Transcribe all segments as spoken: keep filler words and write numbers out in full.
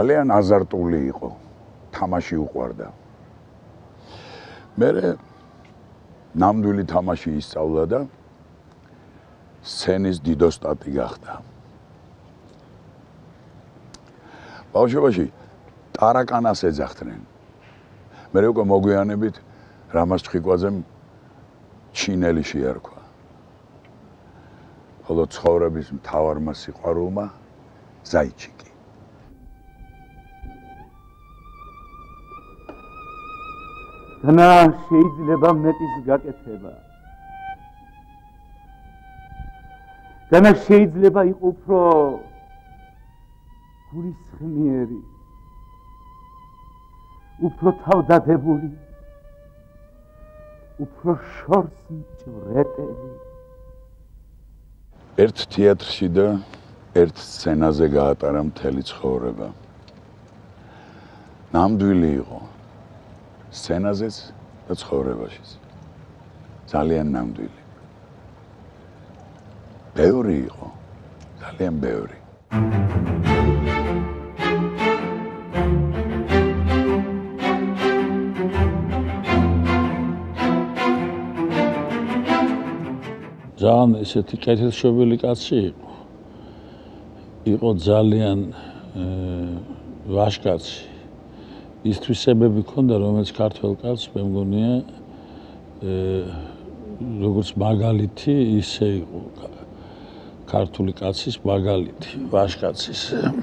ძალიან აზარტული იყო, თამაში უყვარდა. მერე ნამდვილი თამაში ისწავლა და სცენის დიდოსტატი გახდა. ბავშვობაში ტარაკანას ეძახდნენ. მერე უკვე მოგვიანებით რამაზ ჩხიკვაძემ ჩინელი შეარქვა. ხოლო ცხოვრების მთავარმა სიყვარულმა ზაიჩიკი. განა შეიძლება მეტის გაკეთება. განა შეიძლება იყო უფრო გულისხმიერი, უფრო თავდადებული, უფრო შორს მჭვრეტელი. ერთ თეატრში და ერთ სცენაზე გაატარა მთელი ცხოვრება. ნამდვილი იყო სცენაზეც და ცხოვრებაშიც. ძალიან ნამდვილი. ბევრი იყო, ძალიან ბევრი. ძალიან ესეთი კეთილშობილი კაცი იყო. იყო ძალიან ვაჟკაცი. ის თვისებები ჰქონდა, რომელიც ქართველ კაცს მე მგონია როგორც მაგალითი, ისე იყო ქართული კაცის მაგალითი, ვაჟკაცის.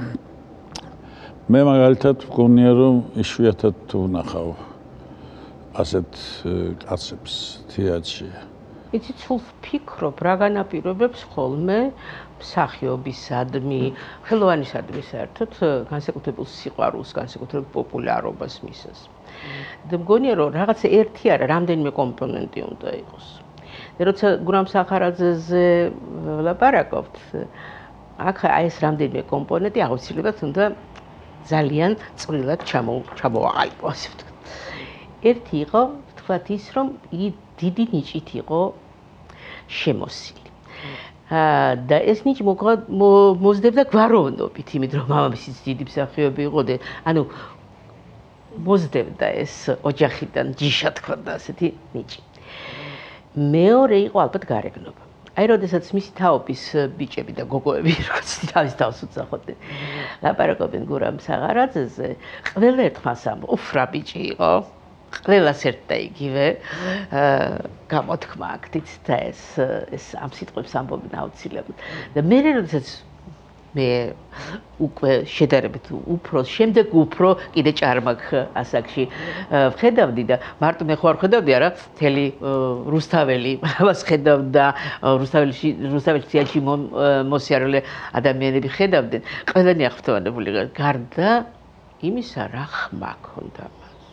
მე მაგალითად მგონია, რომ იშვიათად ვნახავ ასეთ კაცებს თეატრში. იცით, სულ ვფიქრობ, რა განაპირობებს ხოლმე მსახიობისადმი, ხელოვანისადმი საერთოდ განსაკუთრებულ სიყვარულს, განსაკუთრებულ პოპულარობას მისცეს. და მგონია, რომ რაღაცა ერთი არა, რამდენიმე კომპონენტი უნდა იყოს. და როცა გურამ სახარაძეზე ვლაპარაკობთ, აქ აი ეს რამდენიმე კომპონენტი აუცილებლად უნდა ძალიან წვრილად ჩამოვაყალიბო, ასე ვთქვათ. ერთი იყო, ვთქვათ ის, რომ იგი დიდი ნიჭით იყო შემოსილი. და ეს ნიჭი მოზდებდა გვაროვნობით, იმით რომ მამამისიც დიდი მსახიობი იყო და ანუ მოზდებდა ეს ოჯახიდან ჯიშად ქონდა ასეთი ნიჭი. მეორე იყო ალბათ გარეგნობა. აი, როდესაც მისი თაობის ბიჭები და გოგოები, როგორც თავის თავს უძახოდნენ, ლაპარაკობენ გურამ საღარაძეზე, ყველა ერთხმას ამბობს, უფ რა ბიჭი იყო. ყველას ერთ და იგივე გამოთქმა აქეთ და ეს ეს ამ სიტყვებს ამბობენ აუცილებლად. და მე როდესაც მე უკვე შედარებით უფრო შემდეგ უფრო კიდე ჭარმაქ ასაკში ვხედავდი და მარტო მე ხوار ვხედავდი არა მთელი რუსთაველი მას ხედავდა რუსთაველში რუსთაველში თეატრში მოსიარულე ადამიანები ხედავდნენ ყველანი აღფრთოვანებული გარდა იმისა რა ხმა ქონდა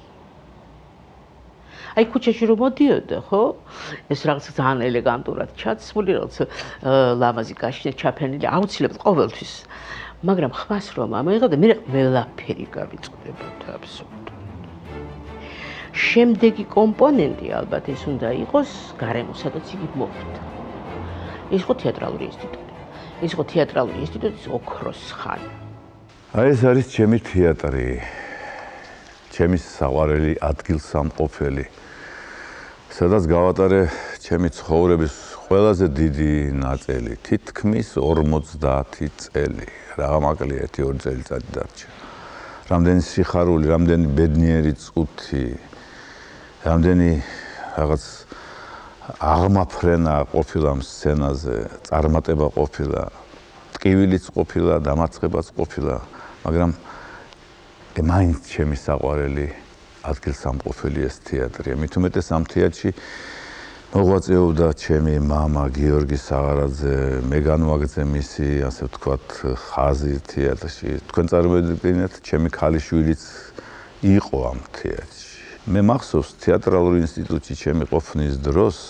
აი ქუჩაში რომ მოდიოდა, ხო? ეს რაღაც ძალიან ელეგანტურად ჩაცმული, რაღაც ლამაზი გაშინა ჩაფენილი, აუცილებლად ყოველთვის. მაგრამ ხმას რომ ამოიღო და მე ყველაფერი გავიწყდებოდა აბსოლუტურად. შემდეგი კომპონენტი ალბათ ეს უნდა იყოს გარემო, სადაც იგი მოხვდა. ეს იყო თეატრალური ინსტიტუტი. ეს იყო თეატრალური ინსტიტუტის ოქროს ხანა. აი ეს არის ჩემი თეატრი. ჩემი საყვარელი ადგილსამყოფელი. სადაც გავატარე ჩემი ცხოვრების ყველაზე დიდი ნაწილი, თითქმის ორმოცდაათი წელი. რა მაკლია ერთი ორი წელიწადი დარჩა. რამდენი სიხარული, რამდენი ბედნიერი წუთი, რამდენი რაღაც აღმაფრენა ყოფილა სცენაზე, წარმატება ყოფილა, ტკივილიც ყოფილა, დამარცხებაც ყოფილა, მაგრამ მაინც ჩემი საყვარელი ადგილსამყოფელი ეს თეატრია. მით უმეტეს ამ თეატრში მოღვაწეობდა ჩემი მამა გიორგი საღარაძე, მე განვაგრძე მისი, ასე ვთქვათ, ხაზი თეატრში. თქვენ წარმოედგინეთ, ჩემი ქალიშვილიც იყო ამ თეატრში. მე მახსოვს თეატრალურ ინსტიტუტში ჩემი ყოფნის დროს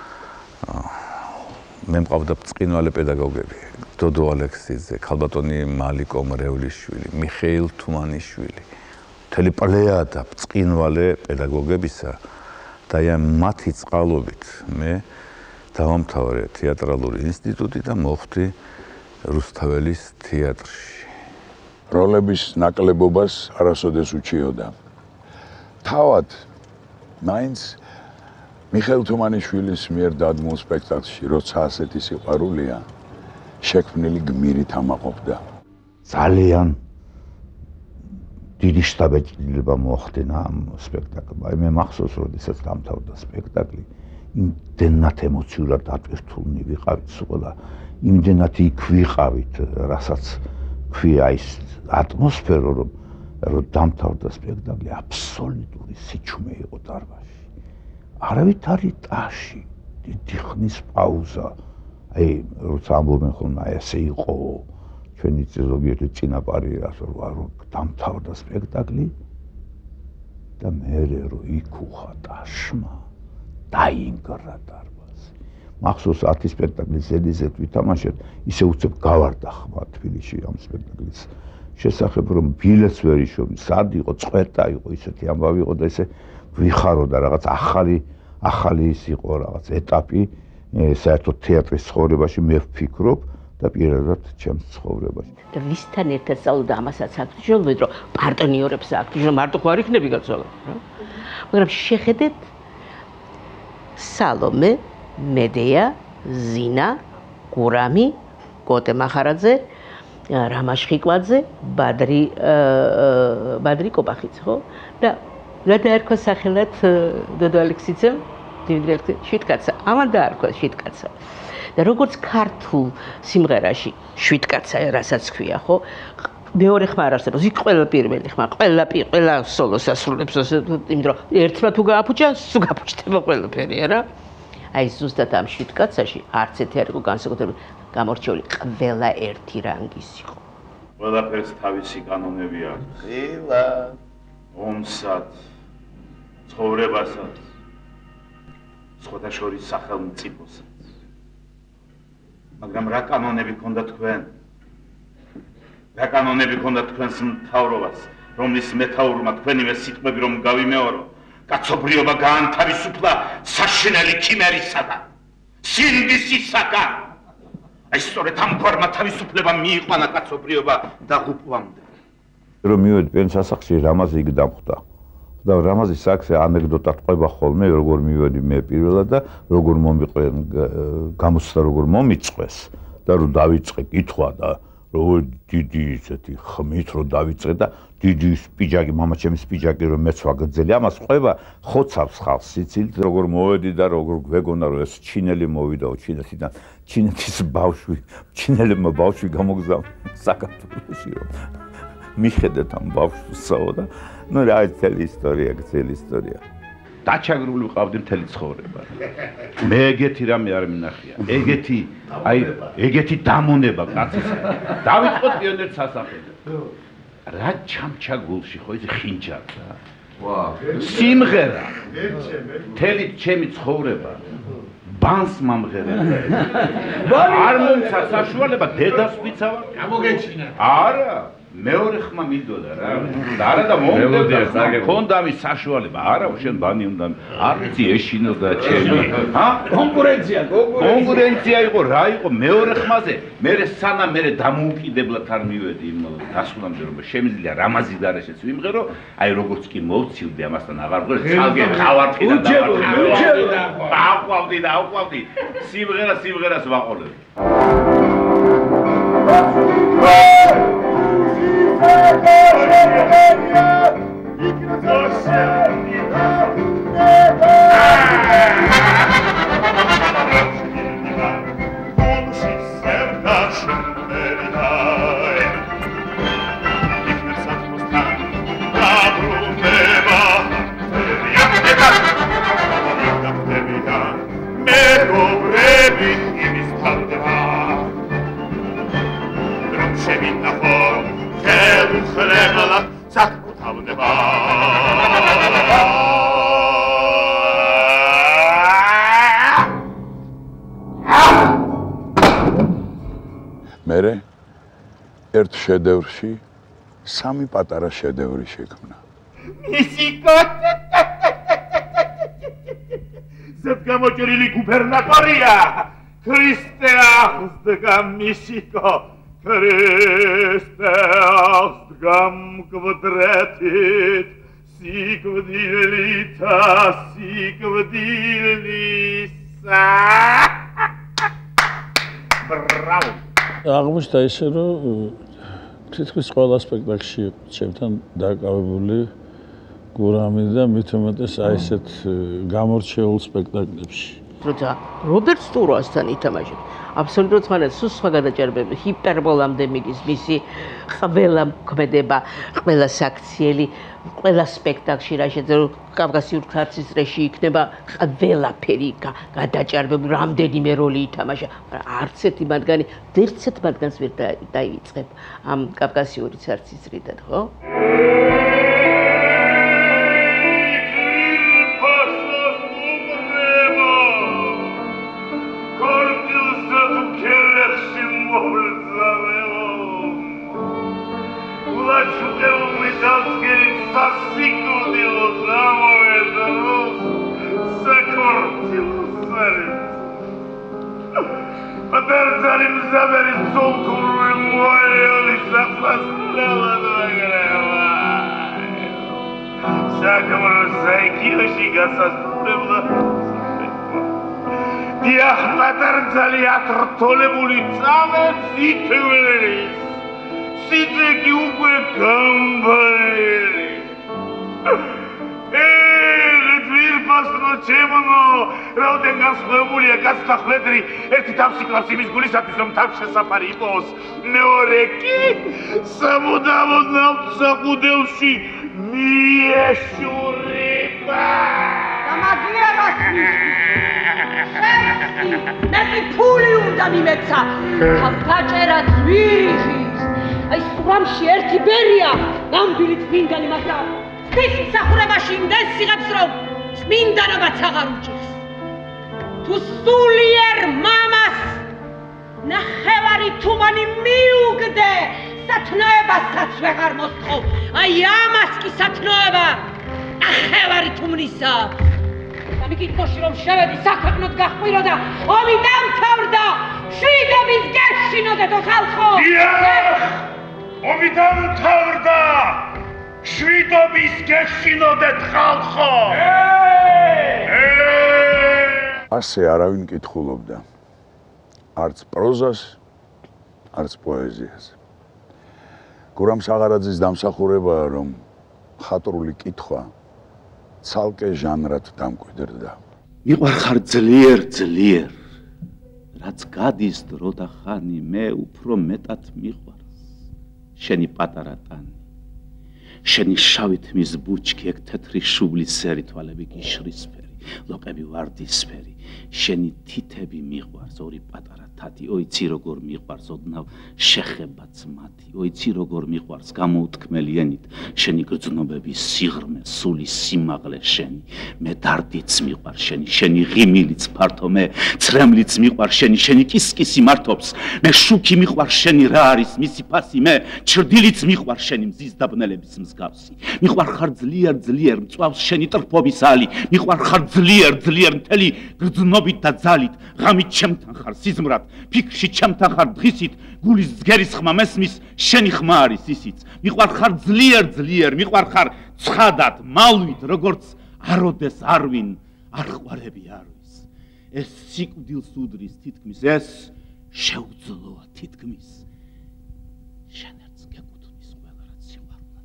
მე მყავდა ბრწყინვალე პედაგოგები. დოდო ალექსიძე, ქალბატონი მალიკო მრევლიშვილი, მიხეილ თუმანიშვილი. მთელი პლეიადა ბრწყინვალე პედაგოგებისა და მათი წყალობით მე დავამთავრე თეატრალური ინსტიტუტი და მოხვდი რუსთაველის თეატრში. როლების ნაკლებობას არასოდეს უჩიოდა. თავად მაინც მიხეილ თუმანიშვილის მიერ დადგმულ სპექტაკლში, როცა ასეთი სიყვარულია, შექმნილი გმირით ამაყობდა. ძალიან დიდი შთაბეჭდილება მოახდინა ამ სპექტაკლმა. მე მახსოვს, როდესაც დამთავრდა სპექტაკლი, იმდენად ემოციურად დატვირთულნი ვიყავით ყველა, იმდენად იქ ვიყავით, რასაც ქვია ის ატმოსფერო, რომ რომ დამთავრდა სპექტაკლი, აბსოლუტური სიჩუმე იყო დარბაზში. არავითარი ტაში, დიდი ხნის პაუზა. აი, როცა ამბობენ ხოლმე, აი ასე იყო, ჩვენი ზოგიერთი წინაპარი რომ დამთავრდა სპექტაკლი და მერე რომ იქუხა ტაშმა, დაინგრა დარბაზი. მახსოვს ათი სპექტაკლის ზედიზედ ვითამაშეთ, ისე უცებ გავარდა ხმა თბილისში ამ სპექტაკლის შესახებ, რომ ბილეთს ვერ იშოვი, სად იყო, წვეტა იყო, ისეთი ამბავი იყო და ესე ვიხარო და რაღაც ახალი ახალი ის იყო რაღაც ეტაპი საერთოდ თეატრის ცხოვრებაში მე ვფიქრობ და პირადად ჩემს ცხოვრებაში. და ვისთან ერთად სწავლობდა ამასაც აქტიჟოლობთ, რომ პარტნიორებს აქტიჟოლ მარტო ხო არ იქნები გაცოლა, რა. მაგრამ შეხედეთ სალომე, მედეა, ზინა, გურამი, კოტე მახარაძე, რამაშ ხიკვაძე, ბადრი ბადრი კობახიც, ხო? და რა დაერქვა სახელად დოდო ალექსიძემ, დიმიტრი შვიდკაცა, ამან დაარქვა შვიდკაცა. და როგორც ქართულ სიმღერაში შვიდკაცა, რასაც ქვია, ხო? მეორე ხმა არ არსებობს, იქ ყველა პირველი ხმა, ყველა ყველა სოლოს ასრულებს, იმიტომ რომ ერთმა თუ გააფუჭა, სულ გაფუჭდება ყველაფერი, არა? აი ზუსტად ამ შვიდკაცაში არც ერთი არ იყო განსაკუთრებული გამორჩეული, ყველა ერთი რანგის იყო. ყველაფერს თავისი კანონები აქვს. დილა, ომსაც, ცხოვრებასაც, სხვათა შორის სახელმწიფოსაც. მაგრამ რა კანონები ქონდა თქვენ? რა კანონები ქონდა თქვენს მთავრობას, რომლის მეთაურმა თქვენივე სიტყვები რომ გავიმეორო, კაცობრიობა გაანთავისუფლა საშინელი ქიმერისაგან, სინდისისაგან. აი სწორედ ამგვარმა თავისუფლებამ მიიყვანა კაცობრიობა დაღუპვამდე. რომ მივედი პენს ასახში, რამაზე იქ დამხვდა. და რამაზის საქმე ანეკდოტად ყვება ხოლმე, როგორ მივედი მე პირველად და როგორ მომიყვენ გამოსვლა როგორ მომიწყვეს და რომ დავიწყე კითხვა და რომ დიდი ისეთი ხმით რომ დავიწყე და დიდი სპიჯაკი, მამაჩემის სპიჯაკი რომ მეც ვაგრძელი, ამას ყვება ხოცავს ხალხს სიცილით, როგორ მოვედი და როგორ გვეგონა რომ ეს ჩინელი მოვიდაო ჩინეთიდან, ჩინეთის ბავშვი, ჩინელებმა ბავშვი გამოგზავნა საქართველოში რომ მიხედეთ ამ ბავშვსაო და ნუ რა ძელი ისტორია, ძელი ისტორია. დაჩაგრული ვყავდი მთელი ცხოვრება. მე ეგეთი რამე არ მინახია. ეგეთი, აი, ეგეთი დამონება კაცისა. დავიწყოთ პიონერს სასახლე. რა ჩამჩა გულში ხო ის ხინჯად რა. ვა, სიმღერა. მთელი ჩემი ცხოვრება. ბანს მომღერება. არ მომცა საშუალება დედას ვიცავა. გამოგეჩინა. არა. მეორე ხმა მინდოდა რა. არა და მომდევდა, მქონდა ამის საშუალება. არა, შენ ბანი უნდა არ ვიცი ეშინო და ჩემი. ჰა? კონკურენცია, კონკურენცია იყო, რა იყო მეორე ხმაზე. მე სანამ მე დამოუკიდებლად არ მივედი იმ დასრულამდე რომ შემიძლია რამაზი დარეშეც ვიმღერო, აი როგორც კი მოვცილდი ამასთან აღარ ვღერ, ცალკე ხავარდი და დავარდი. აყვავდი და აყვავდი. სიმღერა სიმღერას ვაყოლებ. მერე ერთ შედევრში სამი პატარა შედევრი შექმნა. ისიკო ზედგამოჭრილი გუბერნატორია ქრისტე აღსდგა მისიკო Քրիստոս գամ կվտրեթիտ Սիկվդիլիթա սիկվդիլիսա Բրավո აღმოჩნდა ისე რომ თითქმის ყველა სპექტაკლში ჩემთან დაკავებული გურამი და მით უმეტეს აი ესეთ გამორჩეულ სპექტაკლებში. როცა რობერტ სტურასთან ითამაშებ, აბსოლუტურად სხვადასხვა სულ სხვა გადაჭარბები, ჰიპერბოლამდე მიდის მისი ყველა ქმედება, ყველა საქციელი, ყველა სპექტაკლში რა შეძლო კავკასიურ ქართლისტრეში იქნება ყველაფერი გადაჭარბებული, რამდენიმე როლი ითამაშა, მაგრამ არც ერთი მათგანი, ერთ ერთ მათგანს ვერ დაივიწყებ ამ კავკასიური ქართლისტრიდან, ხო? Подержали забери солкуру и молили за постела Всякому зайкивши гасастуревла Диах подержали атртолебули цаме ситвелис Ситеки უკვე გამბაელი Пасно ჩემო რაოდენ განსხვავებულია კაცთა ხვედრი ერთი თავსი კლავს იმის გულისათვის რომ თავ შესაფარი იყოს მეორე კი სამუდამოდ ნავსაყუდელში მიეშურება დამაგიერასი მე ფული უნდა მიმეცა თავდაჭერა ძვირიშის აი სურამში ერთი ბერია ნამდვილი წმინდანი მაგრამ ის მსახურებაში იმდენს იღებს რომ წმინდანობაც აღარ უჭირს თუ სულიერ მამას ნახევარი თუმანი მიუგდე სათნოებასაც ვეღარ მოსთხოვ აი ამას კი სათნოება ნახევარი თუმნისა სამიკითხოში რომ შევედი საქვეყნოდ გაჰყვირო და ომი დამთავრდა შვიდობის გეშინოდეთ ხალხო ომი დამთავრდა შვიდობის გეშინოდეთ ხალხო ასე არავინ კითხულობდა არც პროზას არც პოეზიას გურამ საღარაძის დამსახურებაა რომ მხატვრული კითხვა ცალკე ჟანრად დამკვიდრდა მიყვარხარ ძლიერ ძლიერ რაც გადის დრო და ხანი მე უფრო მეტად მიყვარს შენი პატარა ტანი შენი შავი თმის ბუჩქი ეგ თეთრი შუბლის სერი თვალები გიშრისფერი ლოყები ვარდისფერი შენი თითები მიყვარს ორი პატარა თათი ოიცი როგორ მიყვარს ოდნავ შეხებაც მათი ოიცი როგორ მიყვარს გამოუთქმელი ენით შენი გრძნობების სიღრმე სული სიმაღლე შენი მე დარდიც მიყვარს შენი შენი ღიმილიც ფართო მე ცრემლიც მიყვარს შენი შენი კისკისი მართობს მე შუქი მიყვარს შენი რა არის მისი ფასი მე ჩრდილიც მიყვარს შენი მზის დაბნელების მსგავსი მიყვარხარ ძლიერ ძლიერ მწვავს შენი ტრფობის ალი მიყვარხარ ძლიერ ძლიერ მთელი გრძნობით და ძალით ღამით ჩემთან ხარ სიზმრად ფიქრში ჩემთან ხარ დღისით გულის ზგერის ხმა მესმის შენი ხმა არის ისიც მიყვარხარ ძლიერ ძლიერ მიყვარხარ ცხადად მალვით როგორც აროდეს არვინ არ ყვარები არვის ეს სიკვდილს უდრის თითქმის ეს შეუძლოა თითქმის შენ ერთს გეკუთვნის ყველა რაც სიყვარულად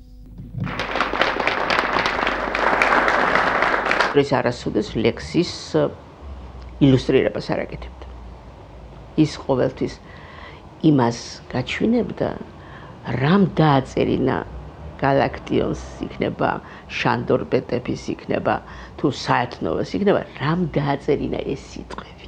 თითქმის ეს არასოდეს ლექსის ილუსტრირებას არ აკეთებდა. ის ყოველთვის იმას გაჩვენებდა, რამ დააწერინა გალაქტიონს იქნება შანდორ პეტეფის იქნება თუ საათნოვას იქნება, რამ დააწერინა ეს სიტყვები.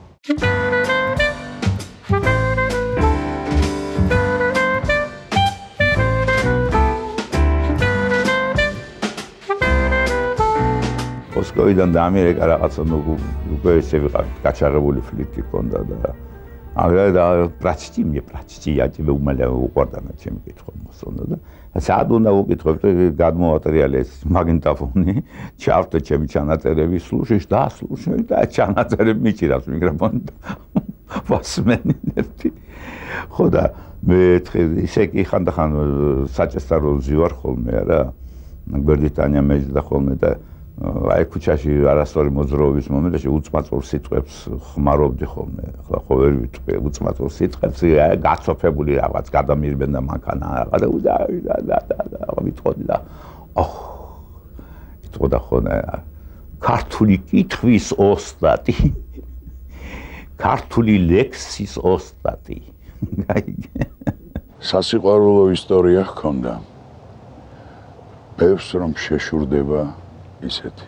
მოსკოვიდან და ამერიკა რაღაცა უკვე ესე ვიყავ გაჩაღებული ფლიტი ჰქონდა და ამერიკა პრაცტი მე პრაცტი აჭირე უმალე უყურდანა ჩემი კითხვა მოსწონდა და საათ უნდა უკითხებ გადმოვატრიალე ეს მაგნიტოფონი ჩავთო ჩემი ჩანაწერები სლუშიშ და სლუშიშ და ჩანაწერები მიჭირავს მიკროფონი და ვასმენი ერთი ხო და მე ისე კი ხანდახან საჭესთან რო ვზივარ ხოლმე არა გვერდით ანია მეჯდა ხოლმე და აი ქუჩაში არასწორი მოძრაობის მომენტში უწმაწურ სიტყვებს ხმარობდი ხოლმე ახლა ხო ვერ ვიტყვი უწმაწურ სიტყვებს გაცოფებული რაღაც გადამირბენ და მანქანა რაღაც და ვიტყოდი და ოხ იტყოდა ხოლმე ქართული კითხვის ოსტატი ქართული ლექსის ოსტატი სასიყვარულო ისტორია ჰქონდა ბევრს რომ შეშურდება ისეთი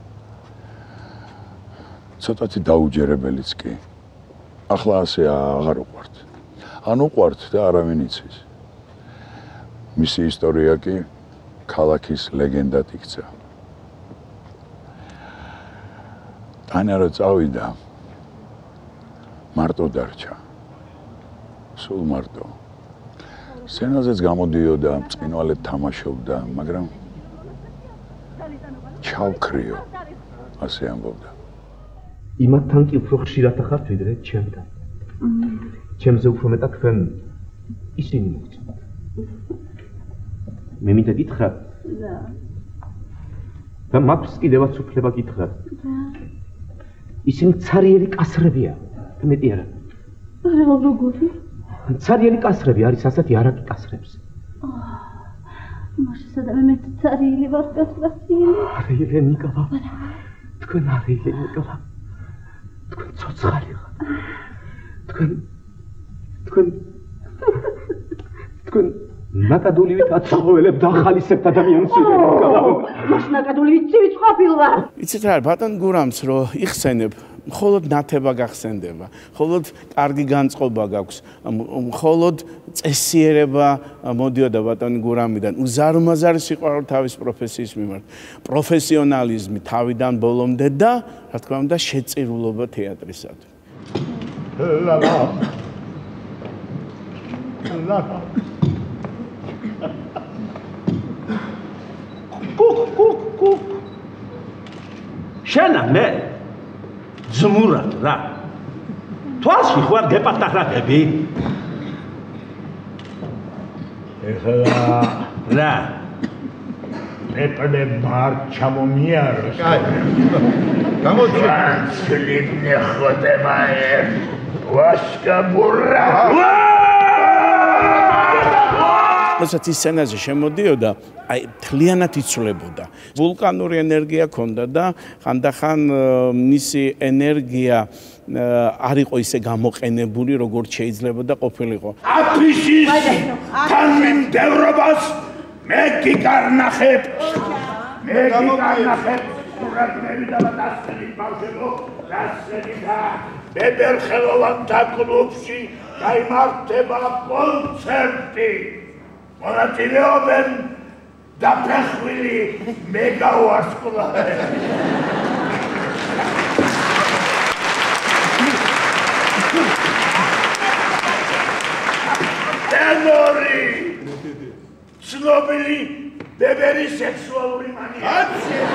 ცოტათი დაუჯერებელიც კი ახლა ასე აღარ უყვართ ან უყვართ და არავინ იცის მისი ისტორია კი ქალაქის ლეგენდად იქცა ტანა რო წავიდა მარტო დარჩა სულ მარტო სცენაზეც გამოდიოდა წინვალედ თამაშობდა მაგრამ ჩავქრიო ასე ამბობდა იმათთან კი უფრო ხშირად ახართ ვიდრე ჩემთან ჩემზე უფრო მეტად თქვენ ისინი მოგწონთ მე მინდა გითხრათ და და მაქვს კიდევაც უფლება გითხრათ ისინი ცარიელი კასრებია და მეტი არა არა როგორი ცარიელი კასრები არის ასეთი არაკი კასრებს მაშინ სადამე მე ცარიელი ვარ კასრასიელი არიელი ნიკოლა თქვენ არიელი ნიკოლა თქვენ ცოცხალი ხართ თქვენ თქვენ თქვენ ნაკადულივით აცხოველებთ ახალისებთ ადამიანს ნიკოლა მაშინ ნაკადულივით ცივით ყოფილა იცით რა ბატონ გურამს რო იხსენებ მხოლოდ ნათება გახსენდება, მხოლოდ კარგი განწყობა გაქვს, მხოლოდ წესიერება მოდიოდა ბატონი გურამიდან, უზარმაზარი სიყვარული თავის პროფესიის მიმართ, პროფესიონალიზმი თავიდან ბოლომდე და, რა თქმა უნდა, შეწირულობა თეატრისადმი. ლა ლა. ლა. კუკ კუკ კუკ. შენა მე ზმურად რა თვალში ხوار გეპატარებები ეხლა რა მეპლე მარ ჩამომიაროს გამოჩი ნეხოთებაე ვაშკა ბურა რასაც ის სცენაზე შემოდიოდა, აი მთლიანად იცვლებოდა. ვულკანური ენერგია ჰქონდა და ხანდახან მისი ენერგია არ იყო ისე გამოყენებული, როგორც შეიძლება და ყოფილიყო. აფიშის თანმიმდევრობას მე გიგარნახებ. მე გიგარნახებ. სურათები და დასწრებით ბავშვებო, დასწრებით და ბებერხელოვანთა კლუბში გაიმართება კონცერტი. მონაწილეობენ დაფეხვილი მეგავარსკვლავე. ტენორი ცნობილი ბებერი სექსუალური მანიაკი.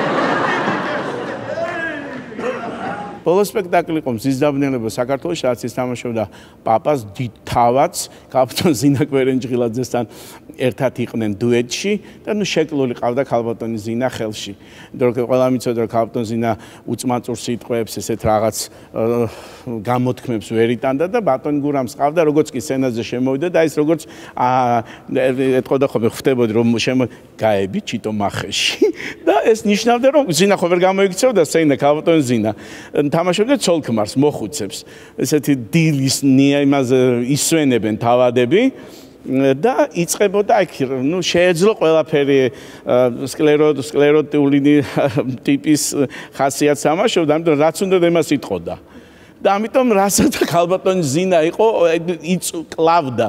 ბოლო სპექტაკლი იყო მზის დაბნელება საქართველოში, რაც ის თამაშობდა პაპას დიდ თავაც, კაპიტან ზინა კვერენჯღილაძესთან ერთად იყვნენ დუეტში და ნუ შეკლული ყავდა ქალბატონი ზინა ხელში. იმიტომ რომ ყველა მიცოდა რომ ქალბატონ ზინა უწმაწურ სიტყვებს, ესეთ რაღაც გამოთქმებს ვერ იტანდა და ბატონი გურამს ყავდა, როგორც კი სცენაზე შემოვიდა და ის როგორც ეთყოდა ხოლმე ხვდებოდი რომ შემოგაები ჩიტო მახეში და ეს ნიშნავდა რომ ზინა ხო ვერ გამოიქცეოდა სცენა ქალბატონ ზინა. თამაშობდა ცოლ-ქმარს, მოხუცებს. ესეთი დილის იმაზე ისვენებენ თავადები და იწყებოდა აქ, ნუ შეეძლო ყველაფერი სკლეროტული ტიპის ხასიათს თამაშობდა, ამიტომ რაც უნდა იმას იტყოდა. და ამიტომ რასაც ქალბატონი ზინა იყო, იწკლავდა.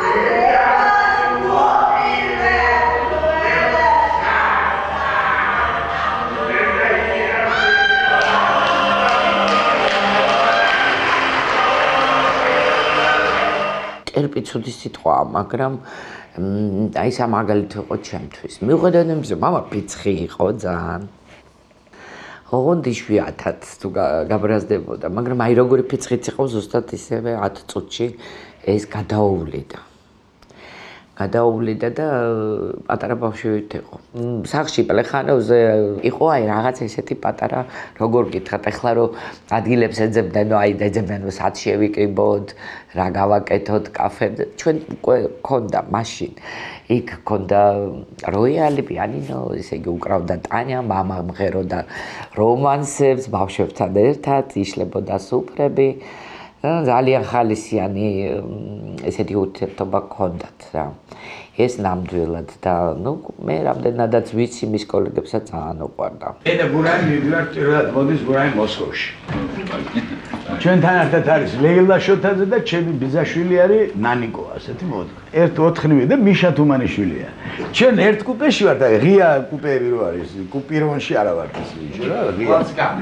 ერპი ცუდი სიტყვაა, მაგრამ აი სამ მაგალითი იყო ჩემთვის. მივხვდეთ იმაზე, მამა პიცხი იყო ძალიან. ოღონდ იშვიათად თუ გაბრაზდებოდა, მაგრამ აი როგორი ფიცხიც იყო ზუსტად ისევე ათ წუთში ეს გადაუვლიდა. გადაუვლიდა და პატარა ბავშვით იყო. სახლში პლეხანოვზე იყო აი რაღაც ესეთი პატარა, როგორ გითხრათ, ეხლა რომ ადგილებს ეძებდნენ, აი ეძებდნენ რომ სად შევიკრიბოთ, რა გავაკეთოთ კაფემდე. ჩვენ უკვე ქონდა მაშინ. იქ ქონდა როიალი, პიანინო, ესე იგი უკრავდა ტანია, მამა მღეროდა რომანსებს ბავშვებთან ერთად, იშლებოდა სუფრები. ძალიან ხალისიანი ესეთი ურთიერთობა გქონდათ რა. ეს ნამდვილად და ნუ მე რამდენადაც ვიცი მის კოლეგებსაც ძალიან უყვარდა. ედა გურანი მივიდივართ პირველად მოდის გურანი მოსკოვში. ჩვენთან ერთად არის ლეილა შოთაძე და ჩემი ბიძაშვილი არის ნანიკო, ასეთი მოდი. ერთ ოთხნივი და მიშა თუმანიშვილია. ჩვენ ერთ კუპეში ვართ, აი ღია კუპეები რო არის, კუპირონში არა ვართ ისე რა, ღია.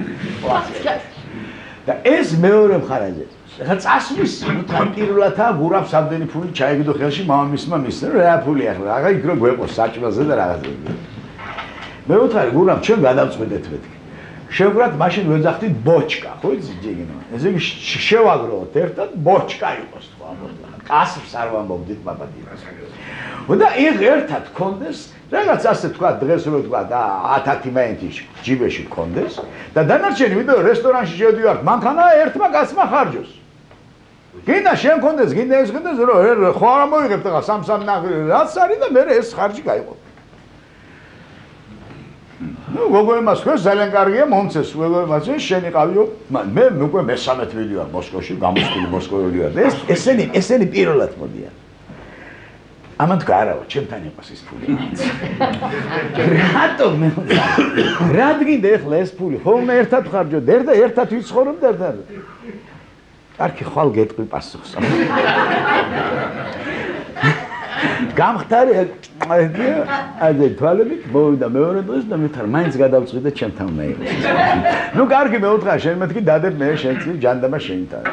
და ეს მეორე მხარეზე ხა წასვლის თან პირველადა გურამს ამდენი ფული ჩაიგდო ხელში მამამისმა მისცა რა ფული ახლა რაღა იქ რო გვეყოს საჭმელზე და რაღაცა მე ვუთხარი გურამ ჩვენ გადავწყვეტეთ მეთქი შევგრათ მაშინ ვეძახდით ბოჩკა ხო იცი ჯიგინო ესე იგი შევაგროვოთ ერთად ბოჩკა იყოს ხო ამბობთ კასრს არ ვამბობდით პაპადიას და იქ ერთად კონდეს რაღაც ასე თქვა დღეს რო თქვა და ათათი მაინც ჯიბეში კონდეს და დანარჩენი ვიდეო რესტორანში შევდივართ მანქანა ერთმა კაცმა ხარჯოს გინდა შენ კონდეს გინდა ეს კონდეს რომ ხო არ მოიღებთ ახლა სამ-სამ რაც არის და მე ეს ხარჯი გაიყო ნუ გოგოემას ხო ძალიან კარგია მომცეს გოგოემას შენ იყავიო მე უკვე მესამე თვილი ვარ მოსკოვში გამოსული მოსკოვში ვარ ეს ესენი ესენი პირველად მოდიან ამან თქვა არავა ჩემთან იყოს ეს ფული რატომ მე რა გინდა ეხლა ეს ფული ხოლმე ერთად ხარჯოთ ერთ და ერთად ვიცხოვრობ და ერთად არქი ხვალ გეტყვი პასუხს გამხდარი აი თვალებით მოვიდა მეორე დღეს და მithar მაინც გადავწყვიტე ჩემთან უნდა იყოს ნუ კარგი მე უთხრა შენ მეთქი დადებ მე შენ წინ ჯანდაბა შენთან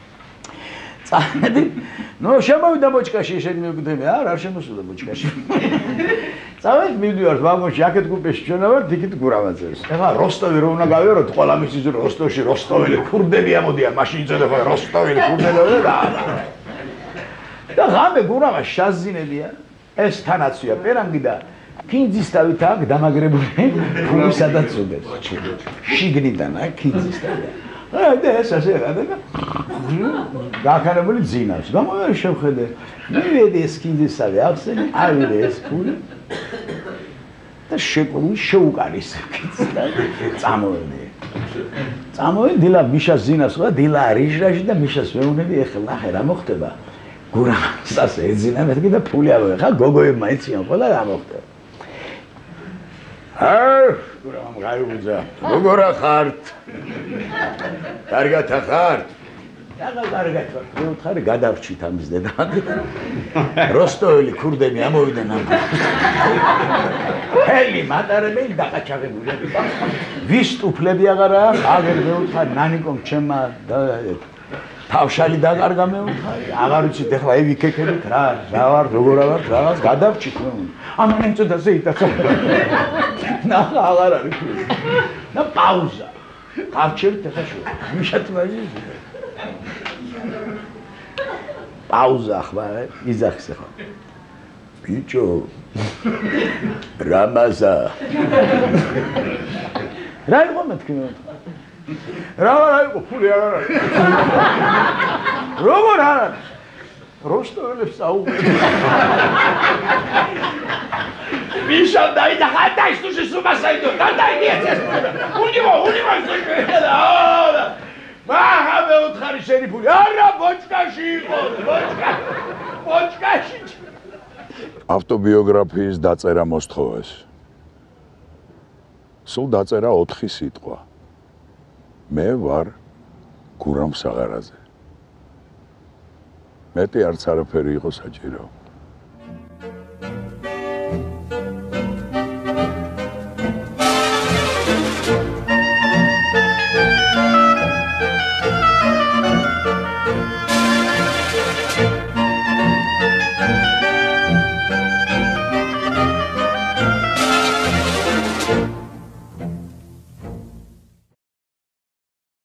წადი ნუ შემოვიდა ბოჭკაში შენ მიგდები არა არ შემოსულა ბოჭკაში წავედ მივდივართ ვაგონში აქეთ გუპეში ჩვენა ვართ იქით გურავაძეს ეხლა როსტოვი რო უნდა გავიაროთ ყველა მისის როსტოვში როსტოველი ქურდები ამოდიან მაშინ იწოდე ხო როსტოველი ქურდები და და ღამე გურავა შაზინებია ეს თანაცვია პერანგი და ქინძისთავით აქ დამაგრებული ფული სადაც უდეს შიგნიდან აქ ქინძისთავი აი და ეს ასე რა და გაქანებული ძინავს გამოვიდა შევხედე მივედი ეს ქინძისთავი ახსენე ავიდე ეს ფული და შეკრული შეუკარის ქინძისთავი წამოვედი წამოვედი დილა მიშას ძინავს და დილა რიჟრაჟი და მიშას ვეუნები ეხლა ნახე რა მოხდება გურამს ასე ეძინა მეთქი და ფული ავიღე ხა გოგოებმა იციან ყველა რა მოხდება აა გურამ გაიგუძა როგორა ხართ კარგად ხართ რაღა კარგად ვარ მე ვთხარი გადავრჩით ამის დედამ როსტოველი ქურდები ამოვიდნენ ამ ჰელი მატარებელი დაყაჩაღებული ვისტუფლები აღარა აგერ მე ვთხარი ნანიკომ ჩემმა თავშალი დაკარგა მე ვთხარი აღარ ვიცით ეხლა ე ვიქექებით რა რა ვარ როგორ ვარ რაღაც გადავრჩით მე ამან ეწოდა ზეიტაცა ნახა აღარ არის და პაუზა გავჩერთ ეხლა შუა მიშათ მაჟის პაუზა ახლა იზახს ეხლა ბიჭო რამაზა რა იყო მეთქი მე რა რა იყო ფული აღარ არის როგორ არა როსტოველებს საუბრობ მიშა დაიდა ხაтай что же с ума сойдёт дай мне это у него у него მაღა მე უთხარი შენი ფული არა ბოჭკაში იყო ბოჭკა ბოჭკაში ავტობიოგრაფიის დაწერა მოსთხოვეს სულ დაწერა ოთხი სიტყვა მე ვარ გურამ საღარაძე მეტი არც არაფერი იყო საჭირო